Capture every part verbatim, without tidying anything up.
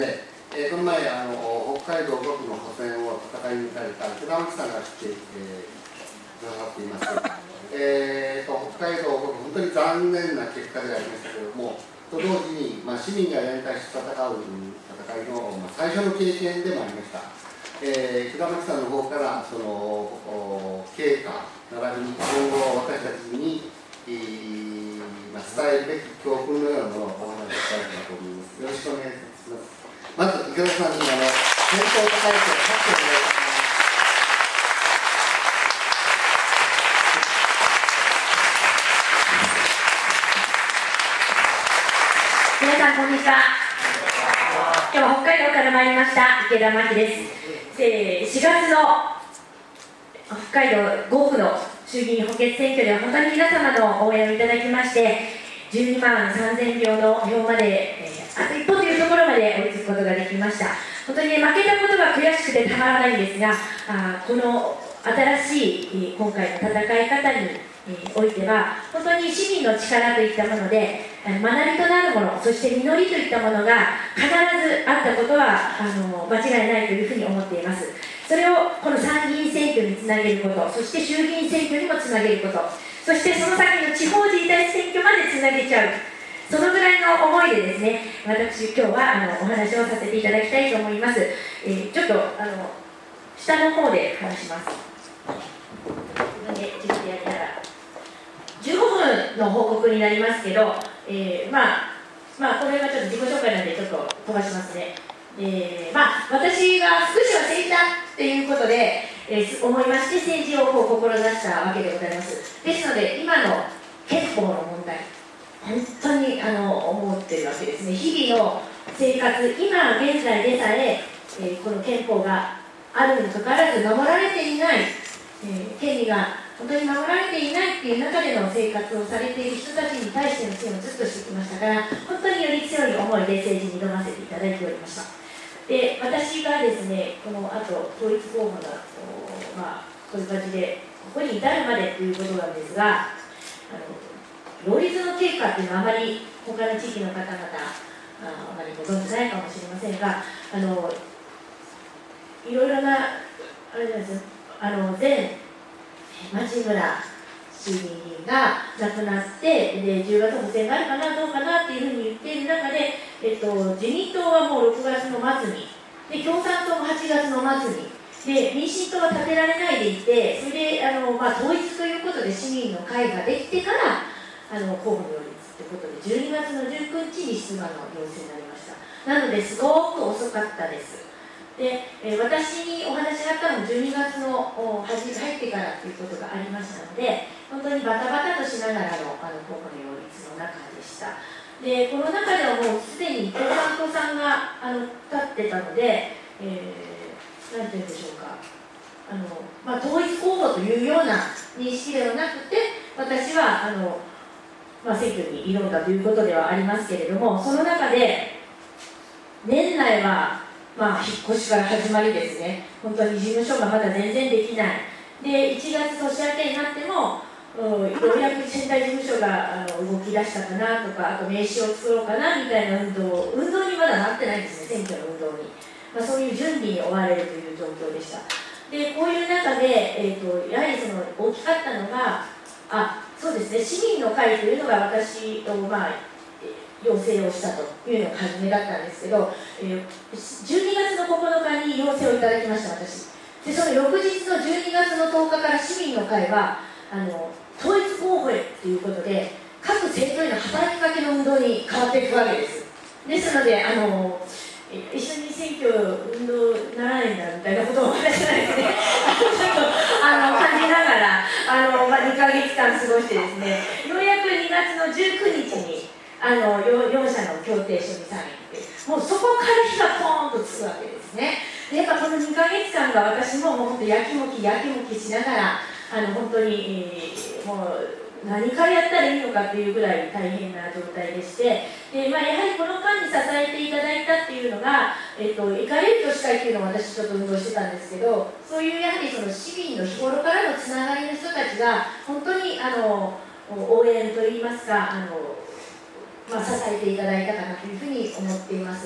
えー、この前あの、北海道ごくの補選を戦い抜かれた福田真紀さんが来て、えー、くださっています。えーと、北海道ごく、本当に残念な結果でありましたけれども、と同時に、まあ、市民がやりたい戦う戦いの、まあ、最初の経験でもありました。えー、福田真紀さんの方から、その経過、並びに今後、私たちに、えーまあ、伝えるべき教訓のようなものをお話ししたいと思います。よろしくお願いします。まず、池田さんにあの先頭大会を発表をお願いします。 皆さん、こんにちは。今日は北海道から参りました池田真紀です。えー、しがつの北海道ごくの衆議院補欠選挙では本当に皆様の応援をいただきまして、じゅうにまんさんぜんひょうの票まで、えー、あと一歩というところまで追いつくことができました。本当に、ね、負けたことが悔しくてたまらないんですが、あこの新しい今回の戦い方においては、本当に市民の力といったもので、学びとなるもの、そして実りといったものが必ずあったことはあの間違いないというふうに思っています。それをこの参議院選挙につなげること、そして衆議院選挙にもつなげること、そしてその先の地方自治体選挙までつなげちゃう、そのぐらいの思いでですね、私、今日はあのお話をさせていただきたいと思います。えー、ちょっとあの下の方で話します。自分でやりながらじゅうごふんの報告になりますけど、えー、まあ、まあ、これはちょっと自己紹介なんでちょっと飛ばしますね。えー、まあ、私が福祉は政治だっていうことで、えー、思いまして政治をこう志したわけでございます。ですので、今の憲法の問題、本当にあの思ってるわけですね。日々の生活、今現在でさええー、この憲法があるにもかかわらず守られていない、えー、権利が本当に守られていないっていう中での生活をされている人たちに対しての支援をずっとしてきましたから、本当により強い思いで政治に挑ませていただいておりました。で、私がですね、このあと統一候補の、まあ、こういう感じでここに至るまでということなんですが、あの擁立の経過っていうのはあまり他の地域の方々あまりご存じないかもしれませんが、あのいろいろなあれなんですよ、あの前町村衆議院議員が亡くなって、でじゅうがつ補選があるかな、どうかなっていうふうに言っている中で、えっと、自民党はもうろくがつの末に、で共産党もはちがつの末に、で民進党は立てられないでいて、それであの、まあ、統一ということで市民の会ができてから、あの候補の擁立ということで、じゅうにがつのじゅうくにちに出馬の要請になりました。なのですごく遅かったです。でえー、私にお話があったのもじゅうにがつの初め入ってからということがありましたので、本当にバタバタとしながらのあの候補の擁立の中でした。でこの中ではもうすでに共産党さんがあの立ってたので、えー、なんていうんでしょうか、あの、まあ、統一候補というような認識ではなくて、私はあの、まあ、選挙に挑んだということではありますけれども、その中で年内はまあ、引っ越しから始まりですね、本当に事務所がまだ全然できない、でいちがつ年明けになっても、ようやく仙台事務所があの動き出したかなとか、あと名刺を作ろうかなみたいな運動、運動にまだなってないんですね、選挙の運動に、まあ、そういう準備に追われるという状況でした。でこういう中で、えーと、やはりその大きかったのが、あそうですね、市民の会というのが私と、まあ要請をしたというのが初めだったんですけど、えー、じゅうにがつのここのかに要請をいただきました、私で。その翌日のじゅうにがつのとおかから市民の会はあの統一候補へということで、各政党への働きかけの運動に変わっていくわけです。ですのであの一緒に選挙運動ならないんだみたいなことをお話しないですねちょっとあの感じながらあの、まあ、にかげつかん過ごしてですね、ようやくにがつのじゅうくにちにあのよん社の協定書にサインって、もうそこから火がポーンとつくわけですね。でやっぱこのにかげつかんが私ももう本当やきもきやきもきしながら、あの本当に、えー、もう何からやったらいいのかっていうぐらい大変な状態でして、で、まあ、やはりこの間に支えていただいたっていうのが、えー、とイカレット司会っていうのを私ちょっと運動してたんですけど、そういうやはりその市民の日頃からのつながりの人たちが本当にあの応援といいますか、あのまあ、支えていただいたかなというふうに思っています。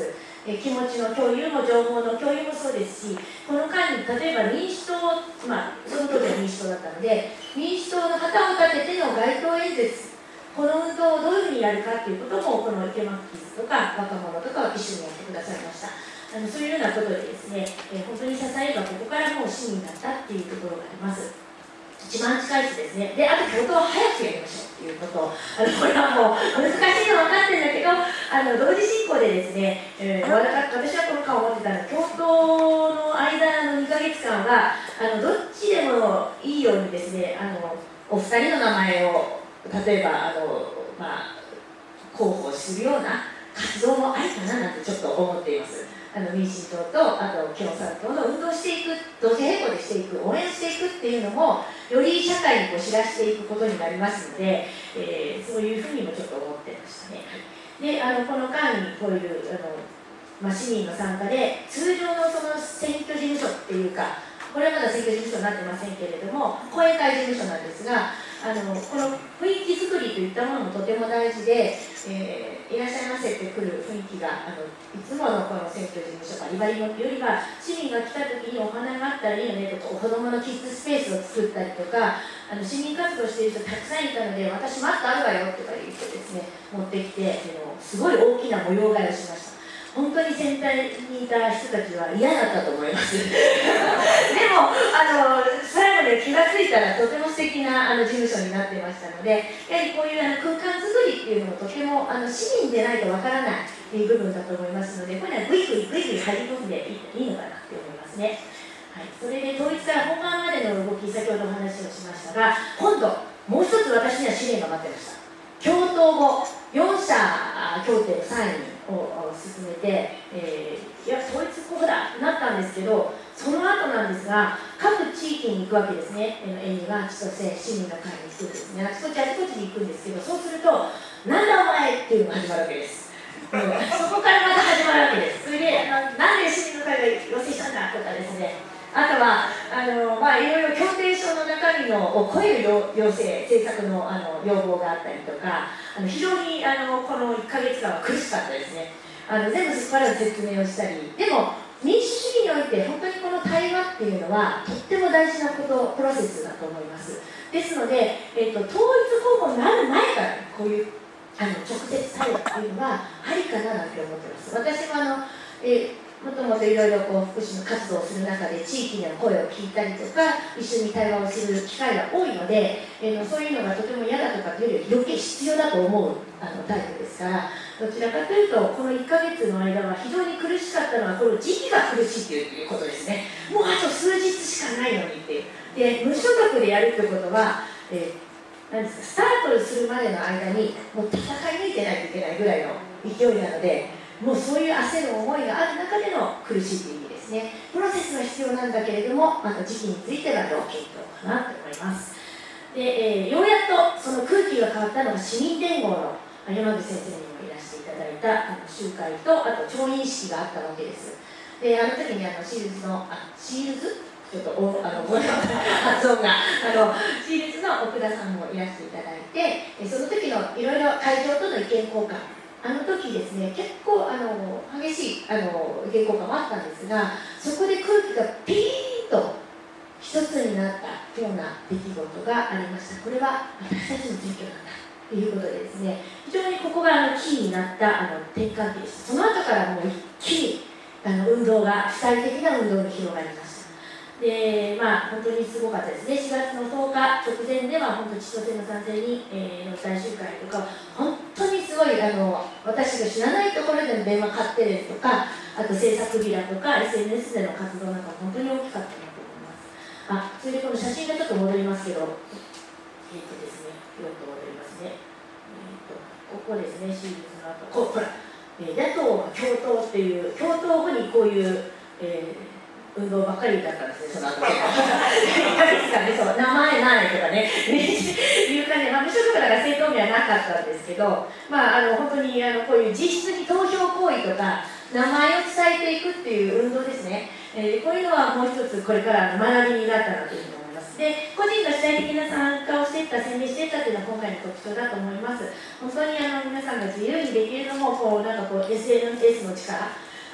えー、気持ちの共有も情報の共有もそうですし、この間に例えば民主党、まあ、その当時は民主党だったので、民主党の旗を立てての街頭演説、この運動をどういうふうにやるかということも、この池巻キッズとか若者とかは一緒にやってくださいました。あのそういうようなことでですね、えー、本当に支えがここからもう市民だったっていうところがあります。一番近いしですね。で、あと共闘を早くやりましょうっていうことを、あのこれはもう難しいの分かってるんだけど、あの同時進行でですね、えー、私はこの間思ってたのは、共闘の間のにかげつかんは、あのどっちでもいいようにですね、あのお二人の名前を例えばあの、まあ、候補するような活動もありかななんてちょっと思っています。あの民進党とあと共産党の運動していく、同時並行でしていく、応援していくっていうのもより社会にこう知らしていくことになりますので、えー、そういうふうにもちょっと思ってましたね。で、あのこの間にこういうあの、まあ、市民の参加で通常のその選挙事務所っていうか、これはまだ選挙事務所になってませんけれども、後援会事務所なんですが、あのこの雰囲気作りといったものもとても大事で、えー、いらっしゃいませってくる雰囲気があのいつものこの選挙事務所バリバリのよりは、市民が来た時にお花があったらいいよねとか、子どものキッズスペースを作ったりとか、あの市民活動している人たくさんいたので、私マットあるわよとか言ってですね、持ってきて、あのすごい大きな模様替えをしました。本当に先輩にいた人たちは嫌だったと思いますでもあの最後で気がついたらとても素敵なあの事務所になってましたので、やはりこういうあの空間作りっていうのもとてもあの市民でないとわからないっていう部分だと思いますので、これはグイグイグイグイ入り込んでいいのかなって思いますね。はい、それで統一から本番までの動き、先ほどお話をしましたが、今度もう一つ私には試練が待ってました。共闘後よん社協定のサインを進めて、えー、いや統一候補だとなったんですけど、その後なんですが、各地域に行くわけですね。エニが千歳市民の会に来てですね、あちこちあちこちに行くんですけど、そうするとなんだお前っていうのが始まるわけです。うん、そこからまた始まるわけです。それでなんで市民の会が要請したんだとかですね、あとはあの、まあ、いろいろ協定書の中身のを超える要請、政策の、あの要望があったりとか、あの非常にあのこのいっかげつかんは苦しかったですね。あの全部そこから説明をしたり、でも民主主義において本当にこの対話っていうのはとっても大事なこと、プロセスだと思います。ですので、えーと、統一候補になる前からこういうあの直接対話っていうのはありかななんて思ってます。私もあの、えーもともといろいろ福祉の活動をする中で地域での声を聞いたりとか、一緒に対話をする機会が多いので、えー、そういうのがとても嫌だとかというより余計必要だと思うあのタイプですから、どちらかというとこのいっかげつの間は非常に苦しかったのはこの時期が苦しいということですね。もうあと数日しかないのにっていう。で、無所属でやるということは、えー、なんですか、スタートするまでの間にもう戦い抜いてないといけないぐらいの勢いなので、もうそういう焦る思いがある中での苦しいという意味ですね。プロセスは必要なんだけれども、また時期については要検討かなと思います。で、えー、ようやっとその空気が変わったのが市民連合の山口先生にもいらしていただいたあの集会と、あと調印式があったわけです。で、あの時にあのシールズの、あ、シールズちょっとおあのごめんなさい発音があのシールズの奥田さんもいらしていただいて、その時のいろいろ会場との意見交換、あの時ですね、結構あの激しいあの意見交換もあったんですが、そこで空気がピーンと一つになったような出来事がありました。これは私たちの選挙なんだということでですね、非常にここがあのキーになったあの転換期でした。その後からもう一気にあの運動が、主体的な運動が広がりました。で、まあ、本当にすごかったですね。しがつのとおか直前では、本当、千歳の賛成に、えー、の大集会とか、本当にすごい、あの私が知らないところでの電話買ってるとか、あと制作ビラとか、エスエヌエス での活動なんか、本当に大きかったなと思います。あ、それでこの写真がちょっと戻りますけど、えっ、ー、とですね、よっと戻りますね。えっ、ー、と、ここですね、シールズの後、こう、ほら、えー、野党が共闘っていう、共闘後にこういう、えー運動ばっかりだったんですね、その後。いっかげつかんね、そう、名前ないとかね、いうかね、まあ、無所属だから政党名はなかったんですけど、まあ、あの本当にあのこういう実質に投票行為とか、名前を伝えていくっていう運動ですね、えー、こういうのはもう一つ、これからの学びになったなというふうに思います。で、個人が主体的な参加をしていった、宣伝していったというのは、今回の特徴だと思います。本当にあの皆さんが自由にできるのも、こうなんかこう エスエヌエス の力、あ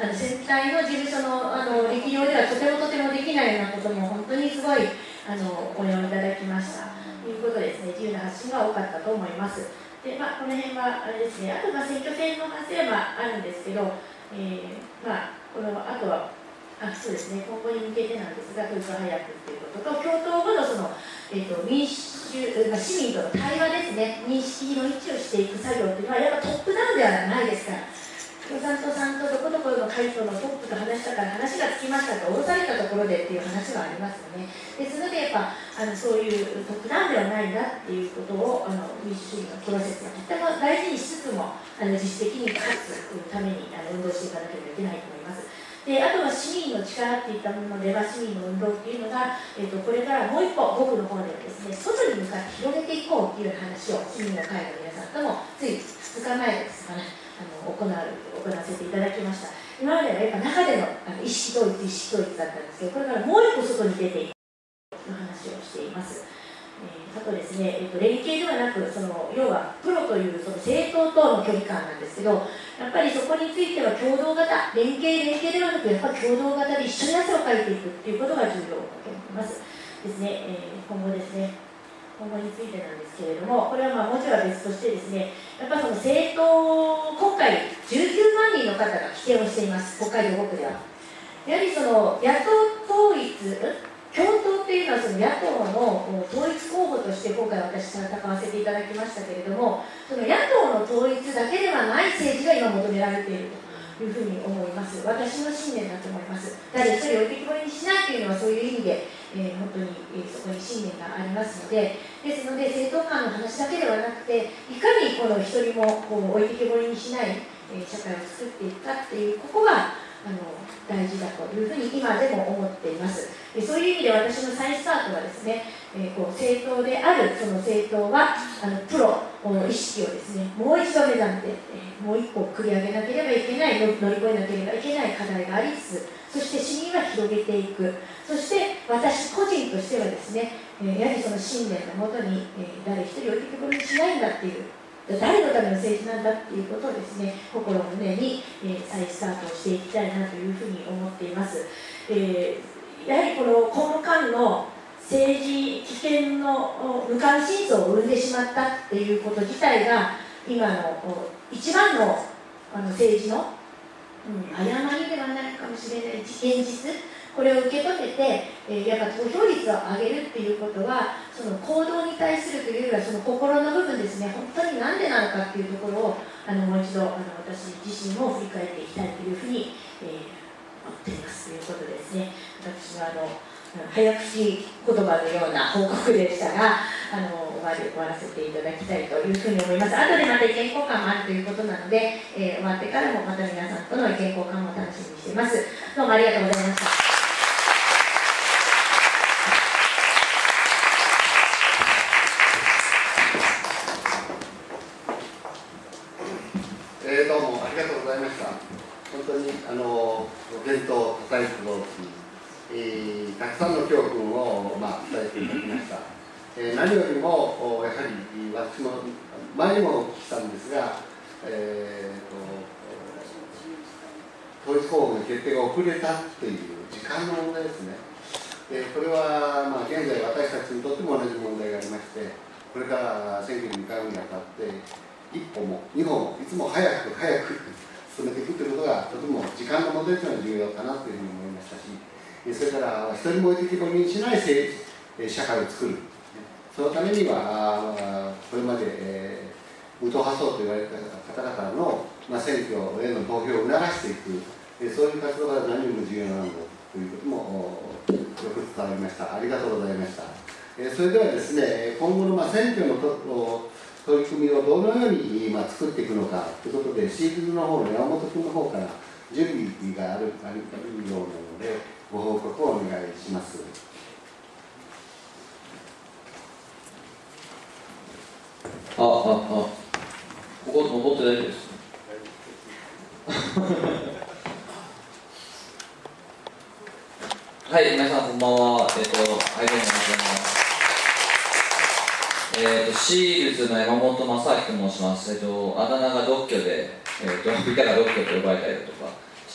あの選対の事務所のあの力量ではとてもとてもできないようなことも本当にすごいあのお読みいただきましたということですね。自由な発信が多かったと思います。で、まあ、この辺はあれですね。あとまあ選挙戦の発生はあるんですけど、えー、まあこのあとはあそうですね、今後に向けてなんですが、統一を早くということと、共闘後のその、えー、と民主、まあ、市民との対話ですね、認識の一致をしていく作業というのは、やっぱトップダウンではないですから、共産党さんとどこどこの会長のトップと話したから話がつきましたと、降ろされたところでっていう話がありますよね。ですので、やっぱあのそういうトップダウンではないんだっていうことを、あの民主主義のプロセスがとても大事にしつつも、あの自主的に勝つためにあの運動していかなければいけないと思います。であとは市民の力っていったもののレバ市民の運動っていうのが、えー、とこれからもう一歩、僕の方ではですね、外に向かって広げていこうっていう話を市民の会の皆さんともついふつかまえですかね、あの行う行わせていただきました。今まではやっぱ中でのあの意識統一、意識統一だったんですけど、これからもう一歩外に出ていくという話をしています。えー、あとですね、えー、と連携ではなく、その要はプロというその政党との距離感なんですけど、やっぱりそこについては共同型、連携、連携ではなく、やっぱり共同型で一緒に汗をかいていくということが重要だと思います。ですね、えー、今後ですね、今後についてなんですけれども、これはまあ文字は別としてですね、やっぱりその政党、今回じゅうきゅうまんにんの方が棄権をしています、北海道ごくでは。やはりその野党統一、共闘というのはその野党の統一候補として今回私戦わせていただきましたけれども、その野党の統一だけではない政治が今求められているというふうに思います。私の信念だと思います。誰一人置いてきぼりにしないというのはそういう意味で、えー、本当に、えー、そこに信念がありますので、ですので政党間の話だけではなくて、いかにこの一人もこう置いてきぼりにしない、えー、社会を作っていくかっていう、ここがあの大事だというふうに今でも思っています。そういう意味で私の再スタートはですね、えー、こう政党であるその政党はあのプロの意識をですね、もう一度目覚めて、えー、もう一歩繰り上げなければいけない、乗り越えなければいけない課題がありつつ、そして市民は広げていく、そして私個人としてはですね、えー、やはりその信念のもとに、えー、誰一人置いてきぼりにしないんだっていう、誰のための政治なんだっていうことをですね、心を胸に、えー、再スタートをしていきたいなというふうに思っています。えー、やはりこのこの間の政治危険の無関心層を生んでしまったっていうこと自体が今の一番の、あの政治の、うん、誤りではないかもしれない現実、これを受け止めて、えー、やっぱ投票率を上げるっていうことは、その行動に対するというよりはその心の部分ですね、本当に何でなのかっていうところをあのもう一度あの私自身も振り返っていきたいというふうに、えー、思っていますということですね。私はあの早口言葉のような報告でしたが、あの終わり終わらせていただきたいというふうに思います。後でまた意見交換もあるということなので、えー、終わってからもまた皆さんとの意見交換も楽しみにしています。どうもありがとうございました。 えー、どうもありがとうございました。本当にあの伝統多彩不動機、えー、たくさんの教訓を、まあ、伝えていただきました。えー、何よりもやはり私も前にもお聞きしたんですが、えー、と統一候補の決定が遅れたという時間の問題ですね。でこれは、まあ、現在私たちにとっても同じ問題がありまして、これから選挙に向かうにあたって一歩も二歩もいつも早く早く進めていくということがとても時間の問題というのは重要かなというふうに思いましたし、それから一人も置いてきぼりにしない社会を作る、そのためにはこれまで、えー、無党派層と言われた方々の、まあ、選挙への投票を促していく、そういう活動が何よりも重要なんだということもよく伝わりました。ありがとうございました。それではですね、今後のまあ選挙のと取り組みをどのようにまあ作っていくのかということで、シールズの方の山本君の方から準備があるあるようなので、ご報告をお願いします。 あ、あ、あ、ここ登って大丈夫です。はい、皆さんこんばんは。えっと、はい、どうもお願いします。えっと、シールズの山本正明と申します。えっと、あだ名が独居で、えっと、いたら独居と呼ばれたりだとかし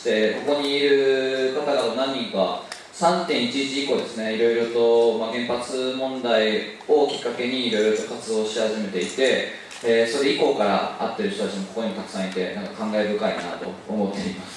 してここにいる方々何人か さんてんいちいち 以降ですね、いろいろと、まあ、原発問題をきっかけにいろいろと活動し始めていて、えー、それ以降から会ってる人たちもここにもたくさんいて、なんか感慨深いなと思っています。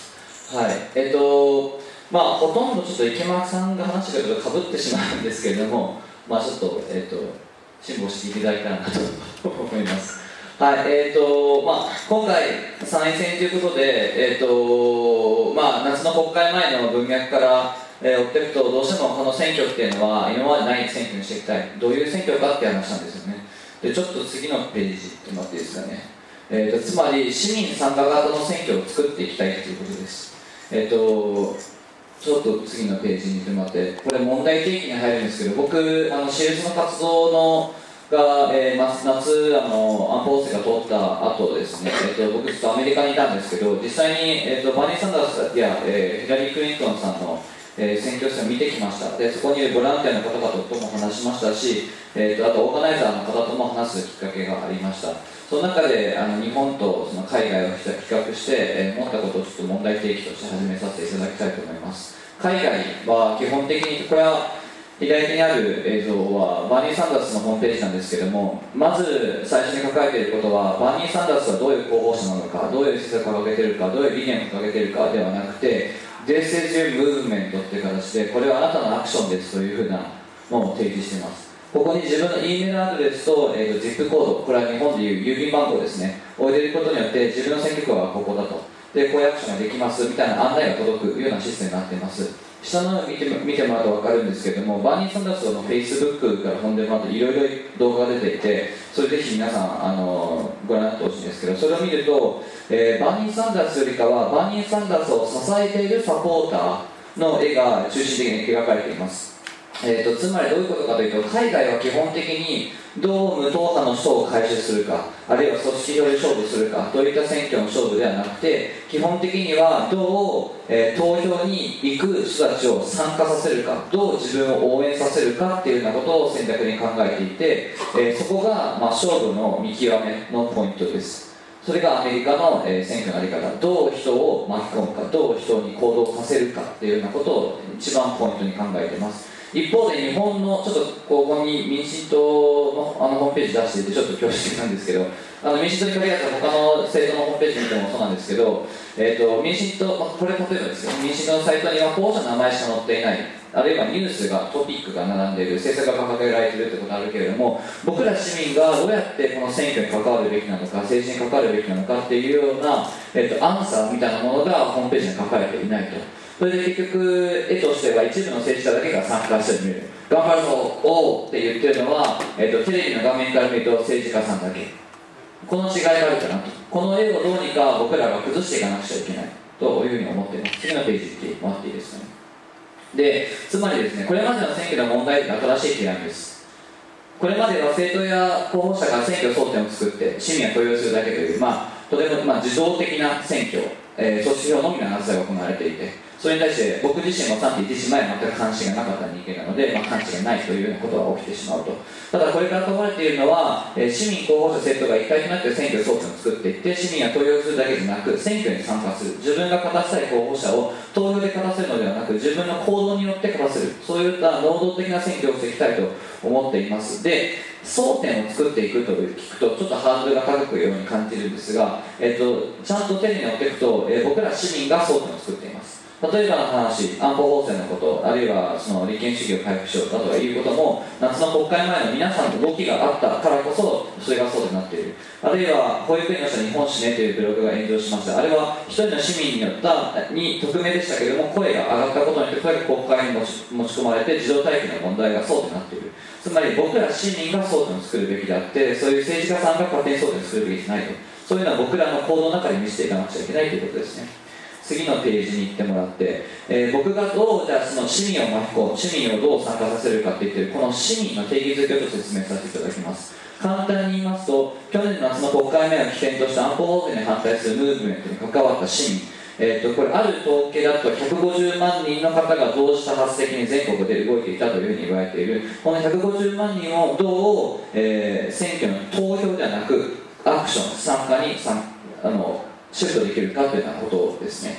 はい、えっとまあほとんどちょっと池間さんが話してくるとかぶってしまうんですけれども、まあちょっとえっと辛抱していただいたらなと思います。はい、えーとまあ、今回参院選ということで、えーとまあ、夏の国会前の文脈から、えー、追っていくと、どうしてもこの選挙っていうのは今までない選挙にしていきたい、どういう選挙かっていう話なんですよね。でちょっと次のページってもらっていいですかね。えーとつまり市民参加型の選挙を作っていきたいということです。えーとちょっと次のページに見てもらって、これ問題提起に入るんですけど、僕あの シーエス の活動のが、えー、夏あの安保法制が通った後ですね、えー、と僕ちょっとアメリカにいたんですけど、実際に、えー、とバニー・サンダースや、えー、ヒラリー・クリントンさんの、えー、選挙戦を見てきました。でそこにいるボランティアの方々とも話しましたし、えー、とあとオーガナイザーの方とも話すきっかけがありました。その中であの日本とその海外を比較して、えー、持ったことをちょっと問題提起として始めさせていただきたいと思います。海外は基本的にこれは左にある映像はバーニー・サンダースのホームページなんですけども、まず最初に書かれていることは、バーニー・サンダースはどういう候補者なのか、どういう施策を掲げているか、どういう理念を掲げているかではなくて、This is your movement という形で、これはあなたのアクションですというふうなものを提示しています。ここに自分の E メールアドレスと、えー、と ZIP コード、これは日本でいう郵便番号ですね、を入れることによって、自分の選挙区はここだと、でこういうアクションができますみたいな案内が届くようなシステムになっています。下の見て見てもらうと分かるんですけれども、バーニー・サンダースの Facebook から飛んでもらうといろいろ動画が出ていて、それぜひ皆さんあのご覧になってほしいんですけど、それを見ると、えー、バーニー・サンダースよりかはバーニー・サンダースを支えているサポーターの絵が中心的に描かれています。えー、とつまりどういうことかというと、海外は基本的にどう無党派の人を回収するか、あるいは組織票で勝負するかといった選挙の勝負ではなくて、基本的にはどう、えー、投票に行く人たちを参加させるか、どう自分を応援させるかっていうようなことを選択に考えていて、えー、そこが、まあ、勝負の見極めのポイントです。それがアメリカの、えー、選挙の在り方、どう人を巻き込むか、どう人に行動させるかっていうようなことを一番ポイントに考えています。一方で日本のちょっとここに民進党のあのホームページ出していてちょっと恐縮なんですけど、あの民進党に限らず他の政党のホームページ見てもそうなんですけど、えー、と民進党、まあ、これ例えばですよ、民進党のサイトには候補者の名前しか載っていない、あるいはニュースがトピックが並んでいる、政策が掲げられているということがあるけれども、僕ら市民がどうやってこの選挙に関わるべきなのか、政治に関わるべきなのかっていうような、えー、とアンサーみたいなものがホームページに書かれていないと。それで結局絵としては一部の政治家だけが参加して見る、頑張るぞおーって言ってるのは、えー、とテレビの画面から見ると政治家さんだけ、この違いがあるかなと。この絵をどうにか僕らが崩していかなくちゃいけないというふうに思っています。次のページ行ってもらっていいですかね。でつまりですね、これまでの選挙の問題って新しい提案です。これまでは政党や候補者が選挙争点を作って市民が投票するだけという、まあ、とても、まあ、自動的な選挙、えー、組織票のみの争いが行われていて、それに対して僕自身も さんてんいちいち 前全く関心がなかった人間なので、まあ、関心がないというようなことが起きてしまうと。ただこれから問われているのは、えー、市民候補者政党が一体となって選挙争点を作っていって、市民が投票するだけでなく選挙に参加する、自分が勝たせたい候補者を投票で勝たせるのではなく自分の行動によって勝たせる、そういった能動的な選挙をしていきたいと思っています。で争点を作っていくと聞くとちょっとハードルが高くように感じるんですが、えー、とちゃんと手に乗っていくと、えー、僕ら市民が争点を作っています。例えばの話、安保法制のこと、あるいはその立憲主義を回復しようだとかいうことも、夏の国会前の皆さんの動きがあったからこそ、それがそうになっている。あるいは、保育園の人日本史ねというブログが炎上しました。あれは、一人の市民によったに匿名でしたけれども、声が上がったことによって、これが国会に持ち持ち込まれて、自動待機の問題がそうとなっている。つまり、僕ら市民が争点を作るべきであって、そういう政治家さんが勝手に争点を作るべきじゃないと。そういうのは僕らの行動の中で見せていかなくちゃいけないということですね。次のページに行ってもらって、えー、僕がどうじゃあその市民を巻き込む、市民をどう参加させるかって言ってるこの市民の定義づけを説明させていただきます。簡単に言いますと、去年の夏の国会前を起点とした安保法制に反対するムーブメントに関わった市民、えー、とこれある統計だとひゃくごじゅうまんにんの方が同時多発的に全国で動いていたというふうに言われている。このひゃくごじゅうまんにんをどう、えー、選挙の投票ではなくアクション、参加に参あのシフトできるかというようなことですね。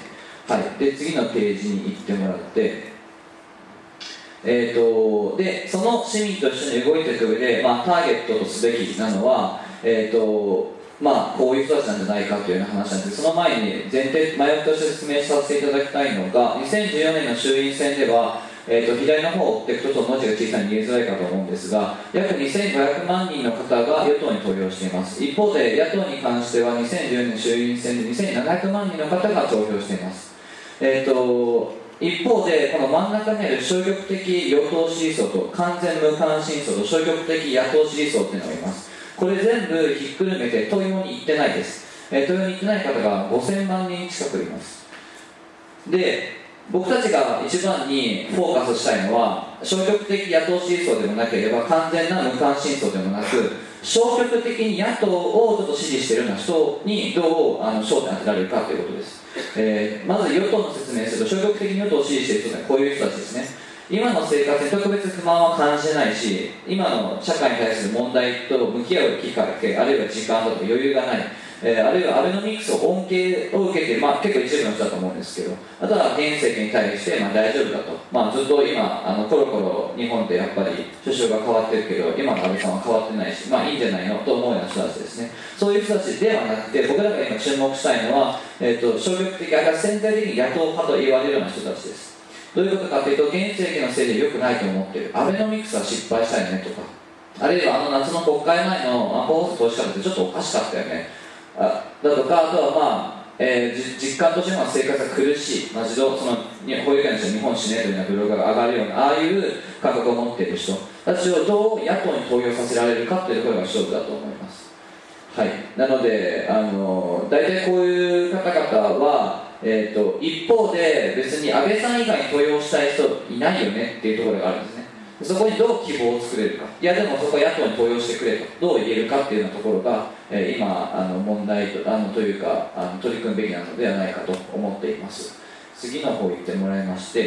はい、で次のページに行ってもらって、えー、とでその市民と一緒に動いていく上で、まあ、ターゲットとすべきなのは、えーとまあ、こういう人たちなんじゃないかというような話なんです。その前に前提前置きとして説明させていただきたいのが、にせんじゅうよねんの衆院選では、えー、と左の方を追っていくとちょっと文字が小さいに見えづらいかと思うんですが、約にせんごひゃくまんにんの方が与党に投票しています。一方で野党に関してはにせんじゅうよねん衆院選でにせんななひゃくまんにんの方が投票しています。えー、と一方でこの真ん中にある消極的与党支持層と完全無関心層と消極的野党支持層というのがいます。これ全部ひっくるめて投票に行ってないです。えー、投票に行ってない方がごせんまんにん近くいます。で僕たちが一番にフォーカスしたいのは、消極的野党支持層でもなければ完全な無関心層でもなく、消極的に野党をちょっと支持しているような人にどうあの焦点を当てられるかということです。えー、まず与党の説明すると、消極的に与党を支持している人はこういう人たちですね。今の生活に特別不満は感じないし、今の社会に対する問題と向き合う機会、あるいは時間だとか余裕がない、えー、あるいはアベノミクスを恩恵を受けている、まあ、結構一部の人だと思うんですけど、あとは現政権に対して、まあ、大丈夫だと、まあ、ずっと今あのコロコロ日本ってやっぱり首相が変わってるけど、今の安倍さんは変わってないし、まあいいんじゃないのと思うような人たちですね。そういう人たちではなくて、僕らが今注目したいのは、えー、と消極的、あるいは潜在的に野党派と言われるような人たちです。どういうことかというと、現政権のせいで良くないと思っている、アベノミクスは失敗したよねとか、あるいはあの夏の国会前の候補者投資方ってちょっとおかしかったよねあだとか、あとはまあ、えー、実感としては生活が苦しい、まあ、自動その保育園の人は日本死ねというようなブログが上がるような、ああいう感覚を持っている人たちをどう野党に投票させられるかというところが勝負だと思います。はい、なのであの大体こういう方々は、えー、と一方で別に安倍さん以外に投票したい人いないよねっていうところがあるんですね。そこにどう希望を作れるか、いやでもそこは野党に投票してくれとどう言えるかっていうようなところが、えー、今あの問題 と, あのというかあの取り組むべきなのではないかと思っています。次の方行ってもらいまして、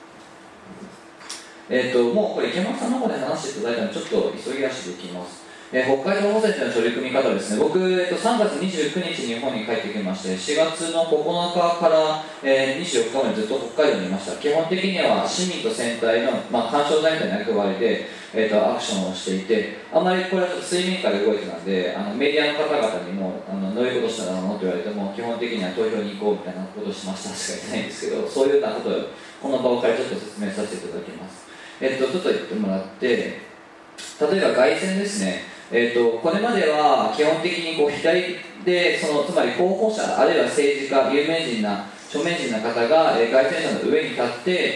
えー、ともうこれ池本さんの方で話していただいたのでちょっと急ぎ足でいきます。えー、北海道保全での取り組み方ですね。僕、えー、とさんがつにじゅうくにち日本に帰ってきまして、しがつのここのかから、えー、にじゅうよっかまでずっと北海道にいました。基本的には市民と選対の、まあ、干渉剤みたいな役割で、えー、とアクションをしていて、あんまりこれはちょっと水面下で動いてたんで、あのメディアの方々にもあのどういうことしたらのって言われても、基本的には投票に行こうみたいなことをしましたしか言ってないんですけど、そういうようなことをこの場を借りてちょっと説明させていただきます。えっ、ー、とちょっと言ってもらって、例えば凱旋ですね。えー、とこれまでは基本的にこう左でそのつまり候補者あるいは政治家有名人な著名人な方が、えー、凱旋者の上に立って、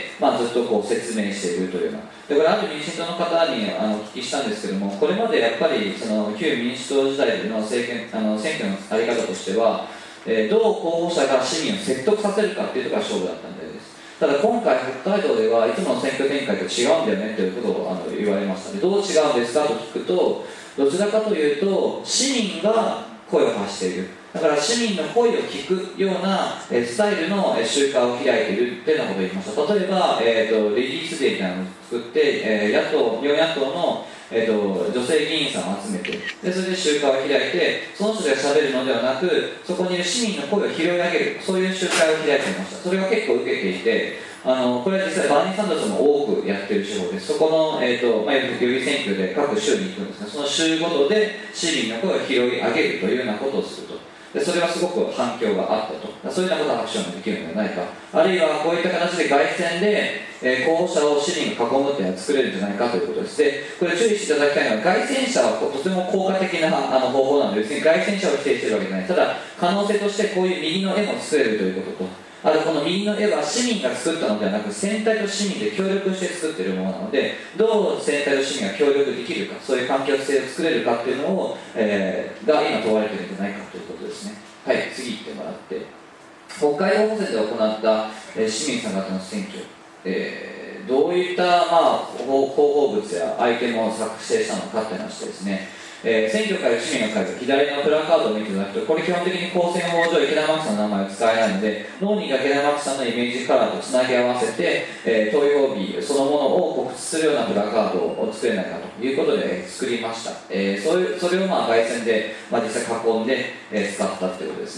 まあ、ずっとこう説明しているというようなで、これある民進党の方にあのお聞きしたんですけども、これまでやっぱりその旧民主党時代での政権あの選挙の在り方としては、えー、どう候補者が市民を説得させるかというところが勝負だったみたいです。ただ今回北海道ではいつもの選挙展開と違うんだよねということをあの言われました。でどう違うんですかと聞くと、どちらかというと市民が声を発している、だから市民の声を聞くようなスタイルの集会を開いているというようなことを言いました。例えば、えーと、レディースデーみたいなのを作って、えー、野党与野党の、えーと、女性議員さんを集めて、でそれで集会を開いて、その人がしゃべるのではなく、そこにいる市民の声を拾い上げる、そういう集会を開いていました。それが結構受けていて、あのこれは実際バーニー・サンダースも多くやっている手法です。そこの、えーとまあ、予備選挙で各州に行くんですが、その州ごとで市民の声を拾い上げるというようなことをすると。でそれはすごく反響があったと。そういったことはアクションができるのではないか、あるいはこういった形で凱旋で、えー、候補者を市民が囲むというのを作れるんじゃないかということです。でこれ注意していただきたいのは、凱旋者はとても効果的なあの方法なので、別に凱旋者を否定しているわけじゃない。ただ可能性としてこういう右の絵も作れるということと、あとこの右の絵は市民が作ったのではなく、選対と市民で協力して作っているものなので、どう選対と市民が協力できるか、そういう環境性を作れるかというのを、えー、が今問われているんじゃないかということですね。はい、次行ってもらって、北海道補選で行った、えー、市民さん方の選挙、えー、どういった、まあ、広報物やアイテムを作成したのかという話ですね。えー、選挙から市民が書いた左のプラカードを見ていただくと、これ基本的に公選法上池田真紀さんの名前を使えないので、脳に池田真紀さんのイメージカラーとつなぎ合わせて、えー、投票日そのものを告知するようなプラカードを作れないかということで作りました。えー、そういうそれをまあ凱旋で、まあ、実際囲んで、えー、使ったということですね。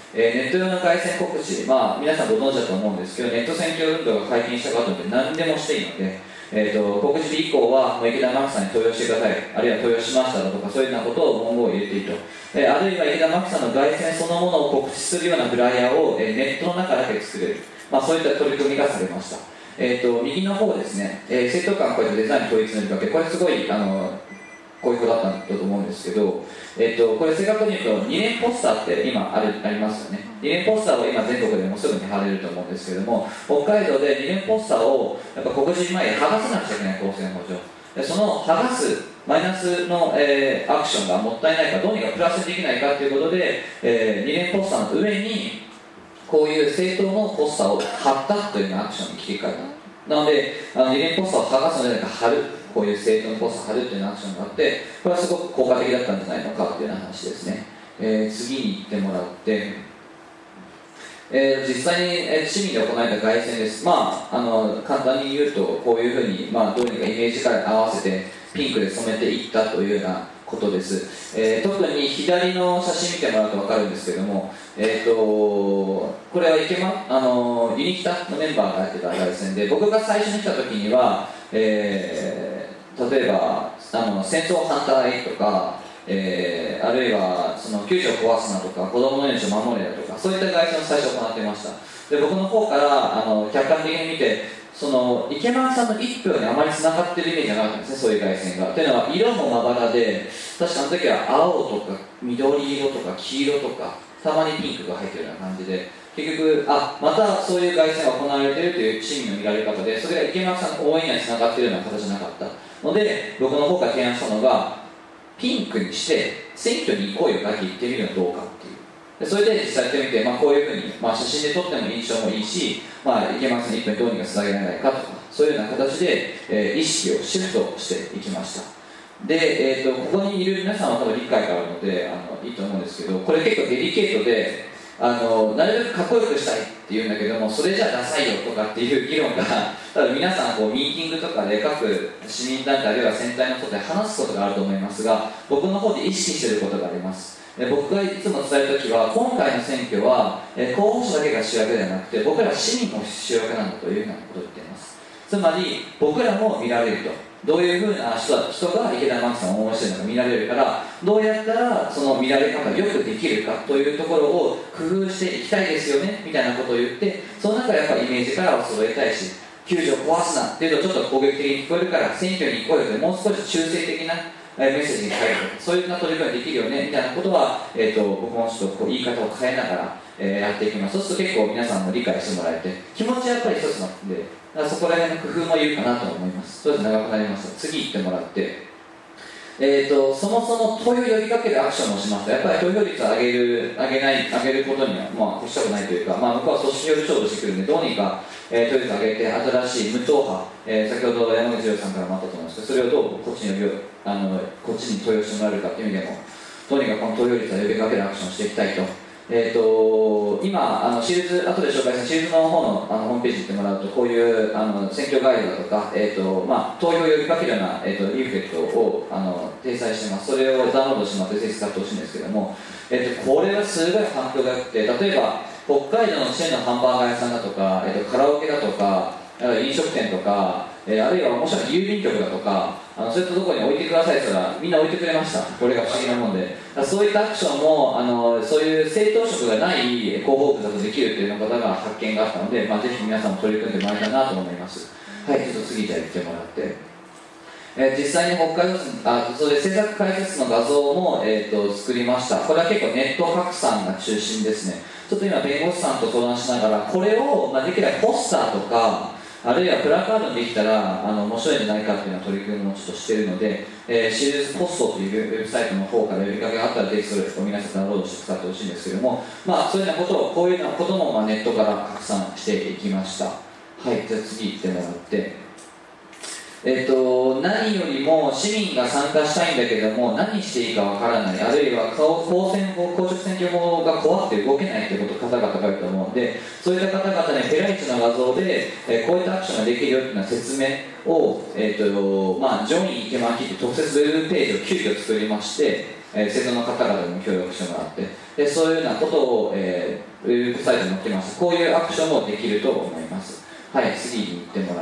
えー、ネット用の凱旋告知、まあ、皆さんご存知だと思うんですけど、ネット選挙運動が解禁した方って何でもしていいので、えー、と告知日以降はもう池田真紀さんに投票してください、あるいは投票しましただとか、そういうようなことを文言を入れていいと、えー、あるいは池田真紀さんの凱旋そのものを告知するようなフライヤーを、えー、ネットの中だけ作れる、まあ、そういった取り組みがされました。えー、と右の方ですね、えー、政党間こういったデザイン統一の呼びかけ、これすごいあのこういうことだったんだと思うんですけど、えー、とこれ正確に言うとに連ポスターって今あるありますよね。に連ポスターを今全国でもすぐに貼れると思うんですけれども、北海道でに連ポスターをやっぱ告示前に剥がさなくちゃいけない公選法上で、その剥がすマイナスの、えー、アクションがもったいないか、どうにかプラスできないかということで、えー、に連ポスターの上にこういう政党のポスターを貼ったというようなアクションに切り替えた。なのであのに連ポスターを剥がすのではなく貼る、こういう政党のポスターを貼るというようなアクションがあって、これはすごく効果的だったんじゃないのかというような話ですね。えー、次に行ってもらって、えー、実際に、えー、市民で行われた凱旋です。まあ、あの簡単に言うとこういうふうに、まあ、どうにかイメージカラーに合わせてピンクで染めていったというようなことです。えー、特に左の写真見てもらうと分かるんですけども、えー、とこれは池間あのユニキタのメンバーがやってた凱旋で、僕が最初に来た時には、えー、例えばあの戦争反対とか、えー、あるいはその窮地を壊すなとか、子供の命を守れだとか、そういった凱旋を最初行っていました。で僕の方からあの客観的に見て、その池間さんの一票にあまりつながっているイメージがなかったんですね、そういう凱旋が。というのは色もまばらで、確かあの時は青とか緑色とか黄色とか、たまにピンクが入っているような感じで、結局あまたそういう凱旋が行われているという市民の見られ方で、それが池間さんの応援につながっているような形じゃなかったので、僕の方から提案したのが、ピンクにして選挙に行こうよだけ言ってみるのはどうかっていう。でそれで実際やってみて、まあ、こういうふうに、まあ、写真で撮っても印象もいいし、まあ、池松さんにいっぷんにどうにかつなげられないかとか、そういうような形で、えー、意識をシフトしていきました。で、えー、とここにいる皆さんは多分理解があるのであのいいと思うんですけど、これ結構デリケートで、あのなるべくかっこよくしたいって言うんだけども、それじゃダサいよとかっていう議論が多分皆さんこうミーティングとかで各市民団体あるいは選対の人で話すことがあると思いますが、僕の方で意識していることがあります。で僕がいつも伝えるときは、今回の選挙は、えー、候補者だけが主役ではなくて、僕ら市民も主役なんだというふうなことを言っています。つまり僕らも見られると、どういうふうな 人, 人が池田真紀さんを応援しているのか見られるから、どうやったらその見られ方がよくできるかというところを工夫していきたいですよねみたいなことを言って、その中でやっぱりイメージカラーを揃えたいし、救助を壊すなっていうとちょっと攻撃的に聞こえるから選挙に行こうよって、もう少し中性的なメッセージに変えるとか、そういうような取り組みができるよねみたいなことは、えー、と僕もちょっとこう言い方を変えながら、えー、やっていきます。そうすると結構皆さんも理解してもらえて、気持ちはやっぱり一つなんで、だからそこら辺の工夫もいるかなと思います。それで長くなりました。次行ってもらって、えー、とそもそも投票を呼びかけるアクションをしました。やっぱり投票率を上げる上げない上げることにはまあ越したくないというか、まあ、向こうは組織より勝負してくるんで、どうにか、えー、投票率を上げて新しい無党派、えー、先ほど山口洋さんからもあったと思うんですけど、それをどうこっちに呼びあのこっちに投票してもらえるかという意味でも、どうにかこの投票率を呼びかけるアクションをしていきたいと。えー、と今あのシリーズ後で紹介したシリーズの方 の, あのホームページ行ってもらうと、こういうあの選挙ガイドだとか、えーとまあ、投票を呼びかけるような、えー、とリーフレットをあの掲載してます。それをダウンロードしてもらってぜひ使ってほしいんですけども、えー、とこれはすごい反響が良くて、例えば北海道のチェーンのハンバーガー屋さんだとか、えー、とカラオケだとか飲食店とか、えー、あるいはもしくは郵便局だとか、あのそういったところに置いてくださいと言ったらみんな置いてくれました。これが不思議なもんで、そういったアクションもあのそういう政党色がない広報部だとできるという方が発見があったので、まあ、ぜひ皆さんも取り組んでもらいたいなと思います。はい、ちょっと次じゃあ行ってもらって、えー、実際に北海道あそれ政策解説の画像も、えー、と作りました。これは結構ネット拡散が中心ですね。ちょっと今弁護士さんと相談しながら、これを、まあ、できればポスターとかあるいはプラカードにできたらあの面白いんじゃないかっていうような取り組みもちょっとしているので、えー、シリーズポストというウェブサイトの方から呼びかけがあったらぜひそれを皆さんダウンロードして使ってほしいんですけども、まあ、そういうようなことをこういうようなこともまあネットから拡散していきました。はい、じゃあ次行ってもらって、えー、と何よりも市民が参加したいんだけれども何していいかわからない、あるいは公選法公職選挙法が怖くて動けないということ方々がいると思うので、そういった方々にペライチな画像で、えー、こういったアクションができるよというような説明を、えーとまあ、ジョイン池巻って特設ウェブページを急遽作りまして、えー、政党の方々にも協力してもらって、 でそういうようなことを、えー、ウェブサイトに載ってます。こういうアクションもできると思います。はい、次に行ってもらって、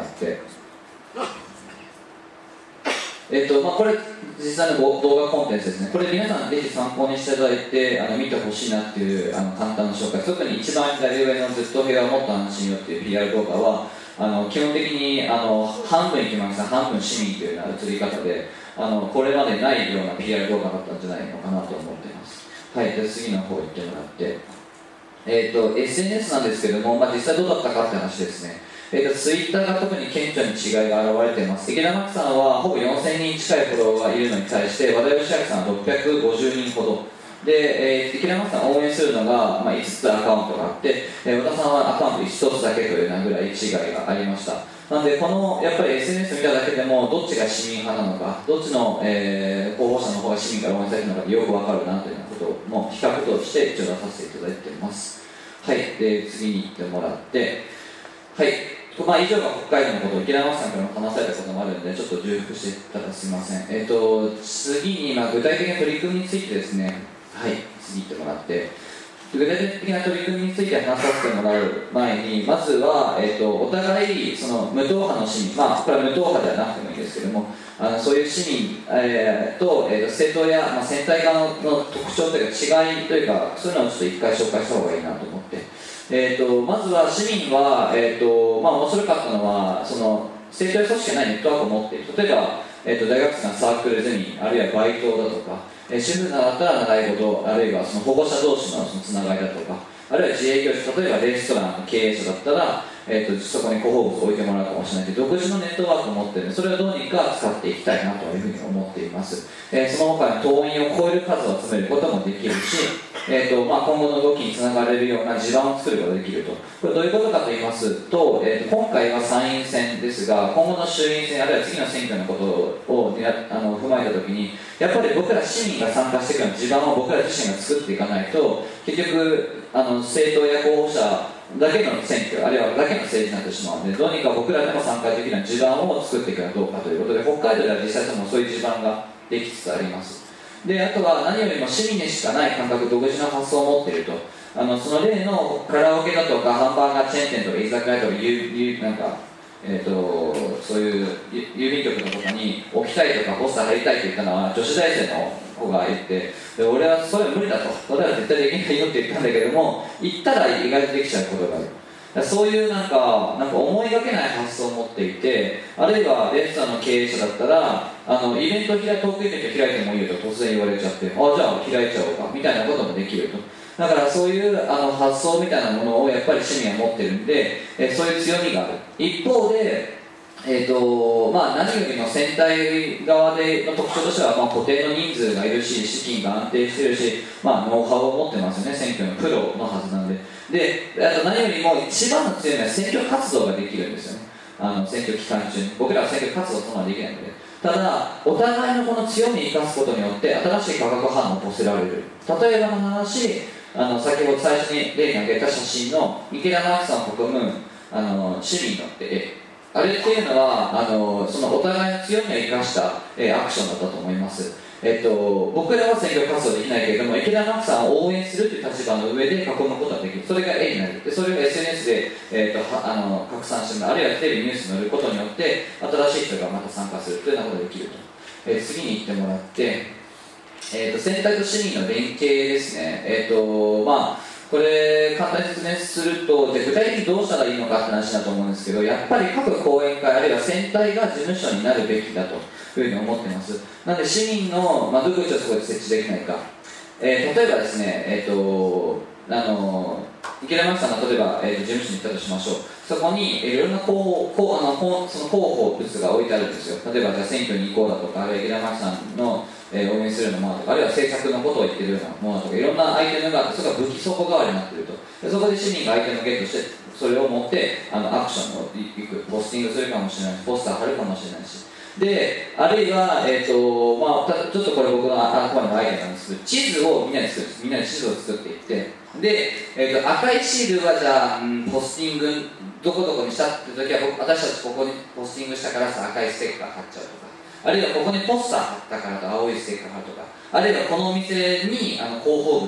えっとまあ、これ実際の動画コンテンツですね。これ皆さんぜひ参考にしていただいてあの見てほしいなっていうあの簡単な紹介。特に一番左上のずっと平和もっと安心よっていう ピーアール 動画はあの基本的にあの半分いきました半分市民というような映り方であのこれまでないような ピーアール 動画だったんじゃないのかなと思っています。はい、で次の方行ってもらって、えー、と エスエヌエス なんですけども、まあ、実際どうだったかって話ですね。えー、とツイッターが特に顕著に違いが現れています。池田真紀さんはほぼよんせんにん近いフォロワーがいるのに対して和田義明さんはろっぴゃくごじゅうにんほどで、えー、池田真紀さんを応援するのが、まあ、いつつアカウントがあって、えー、和田さんはアカウントひとつだけというようなぐらい違いがありました。なのでこのやっぱり エスエヌエス 見ただけでもどっちが市民派なのかどっちの、えー、候補者の方が市民から応援されているのかよく分かるなというようなことも比較として一応出させていただいています。はい、で次に行ってもらってはい、まあ、以上が北海道のことを池田真紀さんからも話されたこともあるのでちょっと重複してたらすみません。えっと次に、まあ、具体的な取り組みについてですね。はい、次行ってもらって具体的な取り組みについて話させてもらう前にまずは、えー、とお互いその無党派の市民、まあこれは無党派ではなくてもいいですけどもあのそういう市民、えー、と,、えー、と政党や、まあ、選対側の特徴というか違いというかそういうのをちょっと一回紹介した方がいいなと思って、えー、とまずは市民は、えーとまあ、面白かったのはその政党や組織がないネットワークを持っている。例えば、えー、と大学生のサークルゼミあるいはバイトだとかえ主婦だったら習い事あるいはその保護者同士のそのつながりだとかあるいは自営業者例えばレストランの経営者だったら、えー、とそこに広報物を置いてもらうかもしれないという独自のネットワークを持っているのでそれをどうにか使っていきたいなというふうに思っています。えー、その他に党員を超える数を集めることもできるし、えーとまあ、今後の動きにつながれるような地盤を作ることができると。これどういうことかと言いますと、えー、と今回は参院選ですが今後の衆院選あるいは次の選挙のことをあの踏まえたときにやっぱり僕ら市民が参加していくような地盤を僕ら自身が作っていかないと結局あの政党や候補者だけの選挙あるいはだけの政治になってしまうのでどうにか僕らでも参加できるような地盤を作っていくのはどうかということで北海道では実際そのそういう地盤ができつつあります。であとは何よりも市民にしかない感覚独自の発想を持っているとあのその例のカラオケだとかハンバーガーチェーン店とか居酒屋とかいうなんかえー、とそういう郵便局のとこに置きたいとかポスター貼りたいって言ったのは女子大生の子が言ってで俺はそれは無理だと俺は絶対できないよって言ったんだけども行ったら意外とできちゃうことがある。そういうなんか、なんか思いがけない発想を持っていてあるいはレストランの経営者だったらあのイベントを開いトークイベント開いてもいいよと突然言われちゃってあじゃあ開いちゃおうかみたいなこともできると。だからそういうあの発想みたいなものをやっぱり市民は持ってるんでえそういう強みがある。一方でえーとまあ、何よりも選対側での特徴としては、まあ、固定の人数がいるし資金が安定しているし、まあ、ノウハウを持ってますよね選挙のプロのはずなんでであと何よりも一番の強いのは選挙活動ができるんですよね。あの選挙期間中に僕らは選挙活動そのままできないのでただお互いのこの強みを生かすことによって新しい化学反応を起こせられる。例えばの話あの先ほど最初に例に挙げた写真の池田真紀さんを囲むあの市民のって絵あれっていうのはあのそのお互いの強みを生かした、えー、アクションだったと思います。えっと、僕らは選挙活動できないけれども池田真紀さんを応援するという立場の上で囲むことができる。それが絵になる。でそれを エスエヌエス で、えー、とはあの拡散してもらうあるいはテレビニュースに載ることによって新しい人がまた参加するというようなことができると。えー、次に行ってもらって、えー、と選対と市民の連携ですね。えっ、とまあこれ簡単に説明するとで具体的にどうしたらいいのかって話だと思うんですけどやっぱり各講演会あるいは選対が事務所になるべきだというふうに思っています。なので市民の窓口をそこで設置できないか、えー、例えばですね、えー、とあの池田真紀さんが例えば、えー、と事務所に行ったとしましょう。そこにいろいろな候補あのその候補物が置いてあるんですよ。例えばじゃあ選挙に行こうだとかあるいは池田真紀さんのえー、応援するようなものとかあるいは政策のことを言ってるようなものとかいろんなアイテムがあってそれが武器倉庫代わりになっていると。でそこで市民がアイテムをゲットしてそれを持ってあのアクションをいくポスティングするかもしれないしポスター貼るかもしれないしであるいは、えーとまあ、ちょっとこれ僕のあくまでのアイデアなんですけど地図をみんなに作るんですみんなに地図を作っていってで、えー、と赤いシールはじゃあ、うん、ポスティングどこどこにしたって時は僕私たちここにポスティングしたからさ赤いステッカー貼っちゃうとかあるいはここにポスター貼ったからと青いステッカー貼るとかあるいはこのお店にあの広報物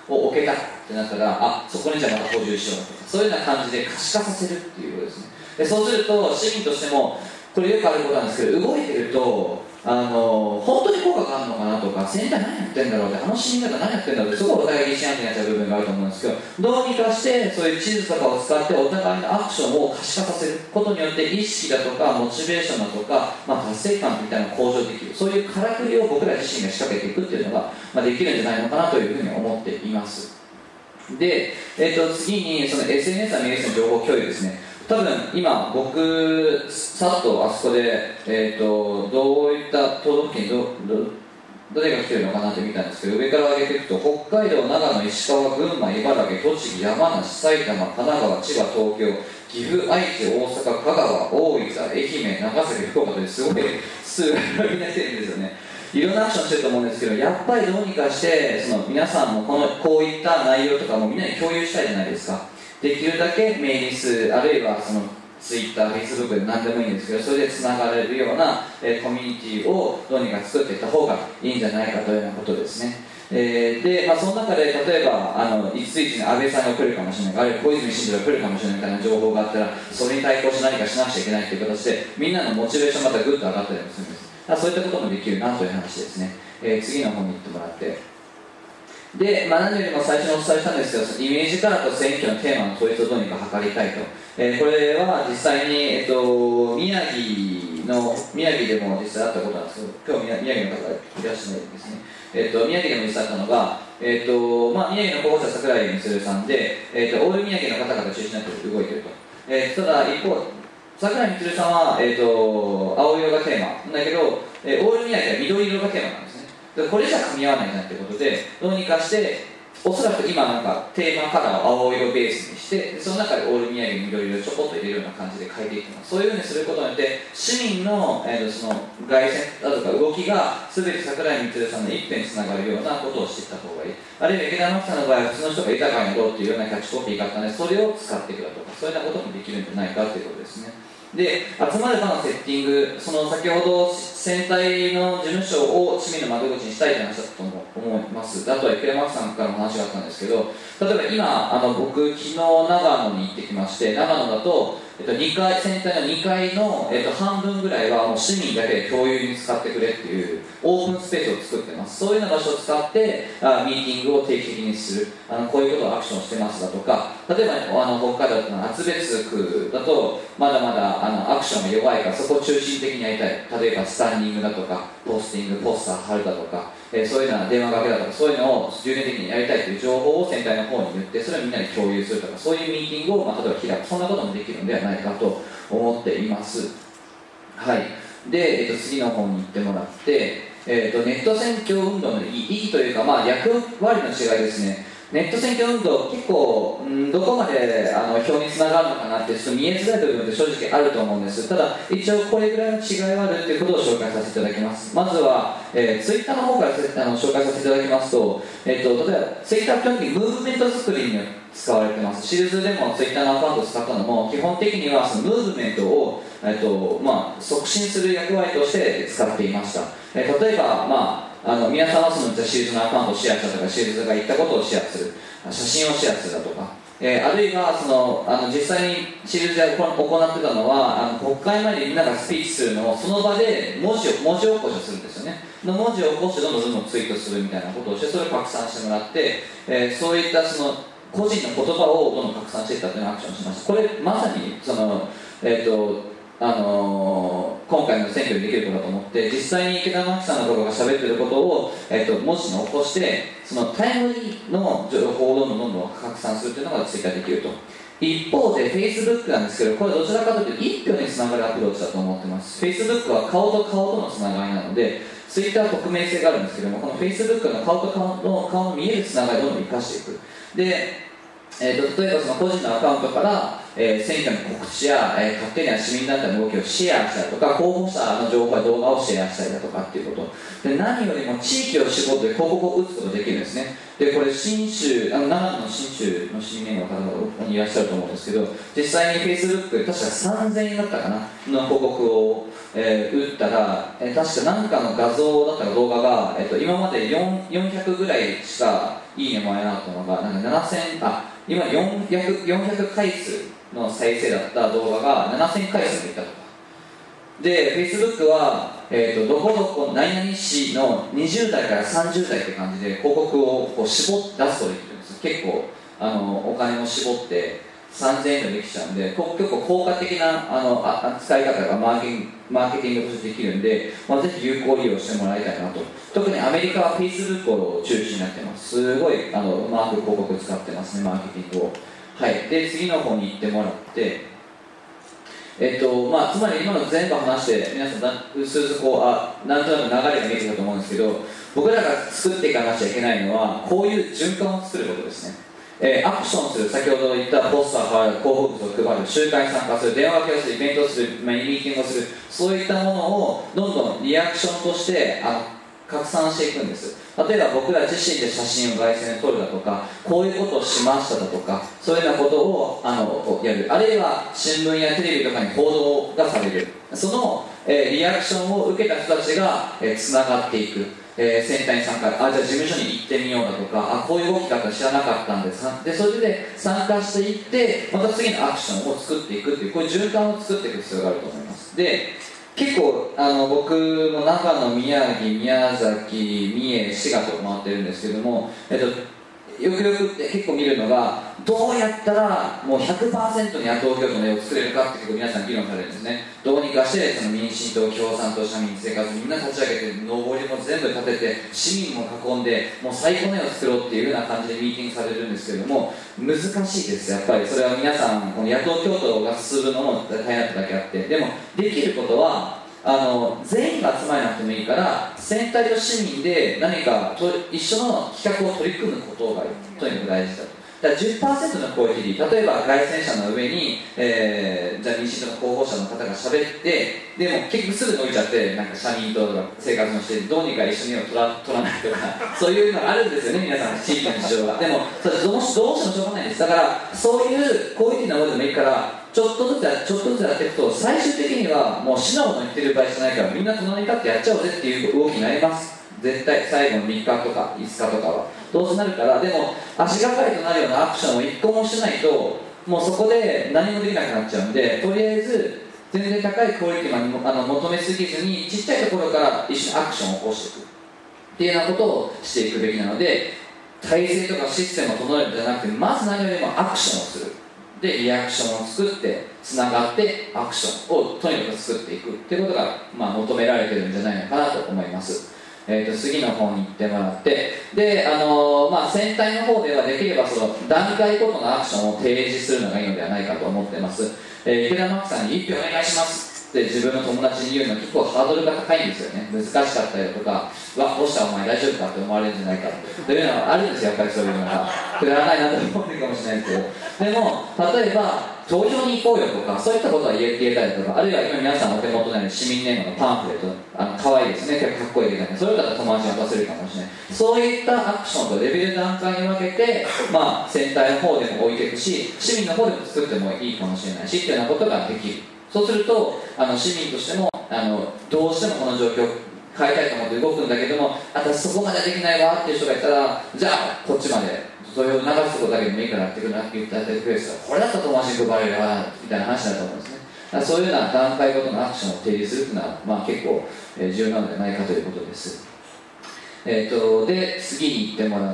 を置けたってなったら、あ、そこにじゃあまた補充しようとか、そういうような感じで可視化させるっていうことですね。でそうすると市民としても、これよくあることなんですけど、動いてるとあの本当に効果があるのかなとか、先輩何やってんだろうって、あの市民方何やってんだろうって、すごいお互い疑心暗鬼になっちゃう部分があると思うんですけど、どうにかしてそういう地図とかを使ってお互いのアクションを可視化させることによって、意識だとかモチベーションだとか、まあ、達成感みたいなのを向上できる、そういうからくりを僕ら自身が仕掛けていくっていうのが、まあ、できるんじゃないのかなというふうに思っています。で、えー、と次にその エスエヌエス やメディアの情報共有ですね。多分今僕さっとあそこで、えー、とどういった都道府県 ど, ど, どれが来てるのかなって見たんですけど、上から上げていくと北海道、長野、石川、群馬、茨城、栃木、山梨、埼玉、神奈川、千葉、東京、岐阜、愛知、大阪、香川、大分、愛媛、長崎、福岡というすごい数がみんな出てるんですよね。いろんなアクションしてると思うんですけど、やっぱりどうにかしてその皆さんもこのこういった内容とかもみんなに共有したいじゃないですか。できるだけメイリス、あるいはそのツイッター、フェイスブックで何でもいいんですけど、それでつながれるような、えー、コミュニティをどうにか作っていった方がいいんじゃないかというようなことですね。えー、で、まあ、その中で例えばあのいついつに安倍さんが来るかもしれない、あるいは小泉進次郎が来るかもしれないみたいな情報があったら、それに対抗して何かしなくちゃいけないという形で、みんなのモチベーションまたグッと上がったりもするんです。だからそういったこともできるなという話ですね。えー、次の方に行ってもらって、で、まあ、何よりも最初にお伝えしたんですけど、イメージカラーと選挙のテーマの統一をどうにか図りたいと、えー、これは実際に、えっと、宮城の宮城でも実際あったことなんですけど、今日宮城の方がいらっしゃらないんですね。えっと、宮城でも実際あったのが、えっとまあ、宮城の候補者櫻井充さんで、えっと、オール宮城の方々中心になって動いていると、えー、ただ一方櫻井充さんは、えっと、青色がテーマだけど、えー、オール宮城は緑色がテーマなんですね。これじゃ噛み合わないなってことで、どうにかしておそらく今なんかテーマカラーを青色ベースにして、その中でオール宮城緑色をちょこっと入れるような感じで変えていきます。そういうふうにすることによって市民の、えー、その外線だとか動きが全て櫻井充さんの一辺につながるようなことをしていった方がいい。あるいは池田真紀さんの場合は普通の人が豊かにどうっていうようなキャッチコピーがあったので、それを使っていくだとか、そういったこともできるんじゃないかということですね。で、集まる場のセッティング、その先ほど選対の事務所を市民の窓口にしたいという話だったと思います。あとは池田真紀さんからも話があったんですけど、例えば今あの僕昨日長野に行ってきまして、長野だと、えっと、にかい選対のにかいの、えっと、半分ぐらいはもう市民だけで共有に使ってくれっていうオープンスペースを作ってます。そういうような場所を使ってあミーティングを定期的にする、あのこういうことをアクションしてますだとか、例えばあの北海道の厚別区だとまだまだあのアクションが弱いから、そこを中心的にやりたい。例えばスタンディングだとかポスティング、ポスター貼るだとか、えー、そういうような電話かけだとか、そういうのを重点的にやりたいという情報を選対の方に言って、それをみんなで共有するとか、そういうミーティングを、まあ、例えば開く、そんなこともできるのではないかと思っています。はい。で、えー、と次の方に行ってもらって、えー、とネット選挙運動の意義というか、まあ、役割の違いですね。ネット選挙運動、結構、うん、どこまであの票につながるのかなってちょっと見えづらい部分って正直あると思うんです。ただ一応これぐらいの違いはあるということを紹介させていただきます。まずは、えー、ツイッターの方からあの紹介させていただきますと、えー、と例えばツイッター基本的にムーブメント作りに使われてます。シールズでもツイッターのアカウントを使ったのも、基本的にはそのムーブメントを、えーとまあ、促進する役割として使っていました。えー、例えば、まああの皆さんはそのシールズのアカウントをシェアしたとか、シールズが言ったことをシェアする、写真をシェアするだとか、えー、あるいはそのあの実際にシールズで行ってたのは、あの国会前でみんながスピーチするのをその場で文字を文字起こしをするんですよね。の文字を起こしてどんどんどんどんツイートするみたいなことをして、それを拡散してもらって、えー、そういったその個人の言葉をどんどん拡散していったというのをアクションしました。これまさにその、えーとあのー、今回の選挙でできることだと思って、実際に池田真紀さんのところが喋ってることを、えー、と文字に起こして、そのタイムリーの情報をどんどんどんどん拡散するというのがツイッターできると。一方で Facebook なんですけど、これどちらかというと一票につながるアプローチだと思ってます。 Facebook は顔と顔とのつながりなので、ツイッターは匿名性があるんですけども、この Facebook の顔と顔の顔の見えるつながりをどんどん生かしていく。でえー、と例えばその個人のアカウントから、えー、選挙の告知や、えー、勝手には市民団体の動きをシェアしたりとか、候補者の情報や動画をシェアしたりだとかっていうことで、何よりも地域を絞って広告を打つことができるんですね。でこれ信州あの長野の信州の市民の方々にいらっしゃると思うんですけど、実際に Facebook 確かさんぜんえんだったかなの広告を、えー、打ったら、えー、確か何かの画像だったか動画が、えー、と今までよんひゃくぐらいしかいいねもらえなかったのが、なんかななせん、あ、今よんひゃく、よんひゃくかいすうの再生だった動画がななせんかいすうもいったとか。で、Facebook は、えーと、どこどこ何々市のにじゅうだいからさんじゅうだいって感じで広告をこう絞って出すことができるんです。結構あのお金を絞ってさんぜんえんでできちゃうんで、こ結構効果的なあのあ使い方がマーケティング、マーケティングとしてできるんで、まあ、ぜひ有効利用してもらいたいなと。特にアメリカは Facebook を中心になってます。すごいあのうまく広告使ってますね、マーケティングを。はい、で次の方に行ってもらって、えっとまあ、つまり今の全部話して皆さんうすうすこうあなんとなく流れが見えてたと思うんですけど、僕らが作っていかなきゃいけないのはこういう循環を作ることですね。えー、アクションする、先ほど言ったポスターを貼る、広報物を配る、集会に参加する、電話かけをする、イベントをする、まあ、ミーティングをする、そういったものをどんどんリアクションとしてあの拡散していくんです。例えば僕ら自身で写真を凱旋で撮るだとか、こういうことをしましただとか、そういうようなことをあのやる、あるいは新聞やテレビとかに報道がされる、その、えー、リアクションを受けた人たちがつな、えー、がっていく、えー、センターに参加、あ、じゃあ事務所に行ってみようだとか、あ、こういう動き方知らなかったんですで、それで参加していってまた次のアクションを作っていくっていう、こういう循環を作っていく必要があると思います。で結構あの僕も長野、宮城、宮崎、三重、滋賀と回ってるんですけども、えっと、よくよく結構見るのが、どうやったらもう ひゃくパーセント に野党共闘の絵を作れるかって結構皆さん議論されるんですね。どうにかしてその民進党、共産党、社民生活みんな立ち上げて、上りも全部立てて、市民も囲んで、もう最高の絵を作ろうっていうような感じでミーティングされるんですけれども、難しいです。やっぱりそれは皆さんこの野党共闘が進むのも大変だっただけあって、でもできることはあの全員が集まらなくてもいいから、全体の市民で何かと一緒の企画を取り組むことがとにかく大事だと。だから じゅっパーセント のクオリティ、例えば街宣車の上に、えー、じゃあ民進党の候補者の方が喋って、でも結局すぐ伸びちゃって、なんか社民党とか生活もしてどうにか一緒には取ら取らないとかそういうのがあるんですよね、皆さん地域の事情が。でもそれどうどうしてもしょうがないです。だからそういうクオリティなものでもいいから、ちょっとずつやちょっとずつやっていくと、最終的にはもう素直に言ってる場合じゃないから、みんな隣に立ってやっちゃおうぜっていう動きになります。絶対最後のみっかとかいつかとかはどうせなるから。でも足がかりとなるようなアクションをいっこもしないと、もうそこで何もできなくなっちゃうんで、とりあえず全然高いクオリティまであの求めすぎずに、ちっちゃいところから一緒にアクションを起こしていくっていうようなことをしていくべきなので、体制とかシステムを整えるんじゃなくて、まず何よりもアクションをする。でリアクションを作ってつながってアクションをとにかく作っていくっていうことが、まあ、求められてるんじゃないのかなと思います。えー、と次の方に行ってもらって、で、あのーまあ、船体の方ではできればその段階ごとのアクションを提示するのがいいのではないかと思っています。えー、池田真紀さんにいっぴょうお願いしますって自分の友達に言うのは結構ハードルが高いんですよね。難しかったりとか、うわ、どうしたお前大丈夫かって思われるんじゃないかというのはあるんですよ。やっぱりそういうのがくだらないなと思うかもしれないですけど、でも例えば投票に行こうよとか、そういったことは言え言えたりとか、あるいは今皆さんお手元にある市民連合のパンフレット、あの可愛いですね、結構かっこいいですね、それだったら友達に渡せるかもしれない。そういったアクションとレベル段階に分けて、まあ、船体の方でも置いていくし、市民の方でも作ってもいいかもしれないしっていうようなことができる。そうするとあの市民としてもあのどうしてもこの状況を変えたいと思って動くんだけども、私そこまでできないわっていう人がいたら、じゃあこっちまでそれを流すことだけでもいいからやってくれって言ってやってくれる人は、これだったら友達に配れるわみたいな話だと思うんですね。だからそういうような段階ごとのアクションを提示するというのは、まあ、結構、えー、重要なのではないかということです。えー、とで次に行ってもらって、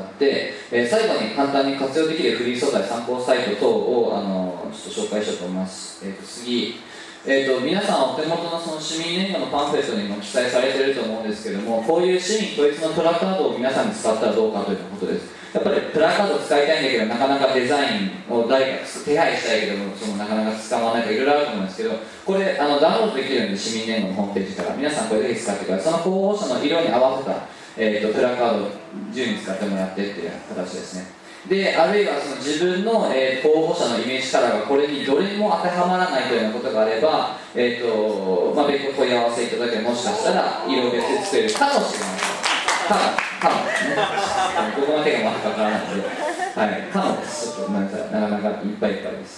えー、最後に簡単に活用できるフリー素材参考サイト等をあのちょっと紹介しようと思います。えー、と次えー、と皆さんお手元のその市民連合のパンフレットにも記載されていると思うんですけれども、こういう市民統一のプラカードを皆さんに使ったらどうかということです。やっぱりプラカードを使いたいんだけど、なかなかデザインを誰か手配したいけども、そのなかなか使わないとかいろいろあると思うんですけど、これあのダウンロードできるんで、市民連合のホームページから皆さんこれぜひ使ってください。その候補者の色に合わせた、えー、とプラカードを自由に使ってもらってっていう形ですね。であるいはその自分の、えー、候補者のイメージカラーがこれにどれにも当てはまらないというようなことがあれば、えーとまあ、別個問い合わせいただければ、もしかしたら色別で作れるかもしれない。かも、かもですね。ここまでがまだかからないので、はい、かもです。ちょっとごめんなさい、なかなかいっぱいいっぱいです。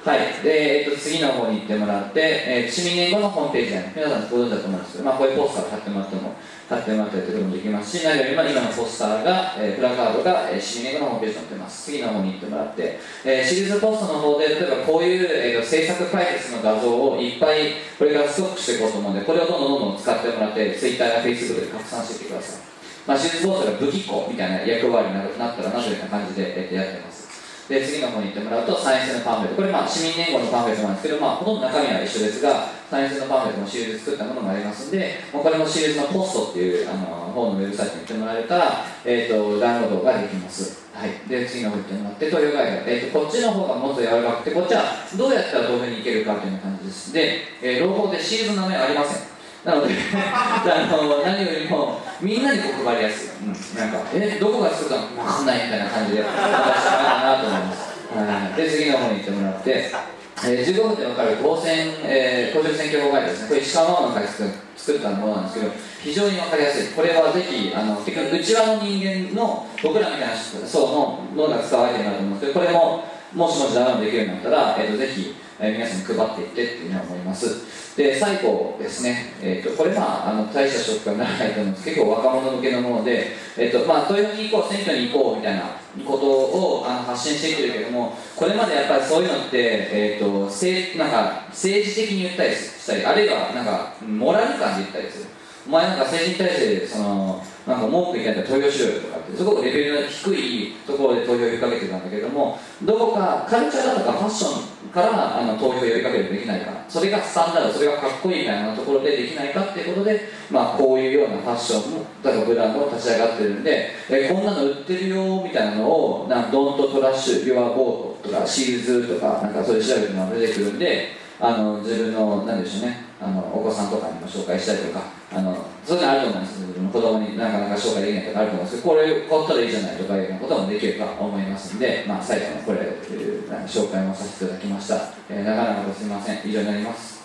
はい、で、えっと、次の方に行ってもらって、えー、市民年後のホームページに皆さんご存知だと思うんですけど、まあ、こういうポスターを貼ってもらっても貼ってもらったりということもできますし、何よりも今のポスターが、えー、プラカードが、えー、市民年後のホームページに載ってます。次の方に行ってもらって、えー、シリーズポストの方で例えばこういう、えー、制作解説の画像をいっぱいこれからストックしていこうと思うので、これをどんどんどんどん使ってもらって Twitter や Facebook で拡散していってください。まあ、シリーズポストが武器庫みたいな役割になったらなというような感じで、えー、やってます。で、次の方に行ってもらうと、サイエンスのパンフレット。これ、まあ、市民年後のパンフレットなんですけど、まあ、ほとんど中身は一緒ですが、サイエンスのパンフレットのシリーズ作ったものもありますので、もうこれもシリーズのポストっていうあの方のウェブサイトに行ってもらえたら、えーと、ダウンロードができます。はい。で、次の方に行ってもらって、投票ガイド。えーと、こっちの方がもっと柔らかくて、こっちはどうやったら投票に行けるかというような感じです。で、えー、朗報でシリーズの名前ありません。なのであの何よりもみんなにこう配りやすい、うん、なんかえどこが作ったの分かんないみたいな感じで渡してもらえたなと思います。はい、で次の方に行ってもらって、えー、じゅうごふんで分かる当選、えー、公職選挙法ガイドですね。これ石川真央の会社が作ったものなんですけど、非常に分かりやすい。これはぜひあの結局内輪の人間の僕らみたいな層のものが使われているなと思うんですけど、これももしもしダウンロードできるようになったら、えー、とぜひ、えー、皆さんに配っていってっていうふうに思います。で最後ですね、えー、とこれまああの大したショックはならないと思うんです。結構若者向けのもので、えーとまあ、投票に行こう選挙に行こうみたいなことをあの発信していってるけども、これまでやっぱりそういうのって、えー、と政なんか政治的に言ったりしたり、あるいはなんかモラル感で言ったりする。お前なんか政治に対してそのなんか文句言ったら投票しろよとかってすごくレベルの低いところで投票を呼びかけてたんだけれども、どこかカルチャーだとかファッションからあの投票を呼びかけるとできないか、それがスタンダード、それがかっこいいみたいなところでできないかっていうことで、まあ、こういうようなファッションも例えばブランドも立ち上がってるんで、えこんなの売ってるよみたいなのをなんドンとトラッシュ、ユアボートとかシールズとかなんかそういう調べても出てくるんで、あの自分の何でしょうね、あのお子さんとかにも紹介したりとか、あのそういうのあると思うんですけど、子供になかなか紹介できないとかあると思うんですけど、これ買ったらいいじゃないとかいうようなこともできると思いますので、まあ、最後のこれ、えー、紹介もさせていただきました。えー、なかなかすみません、以上になります。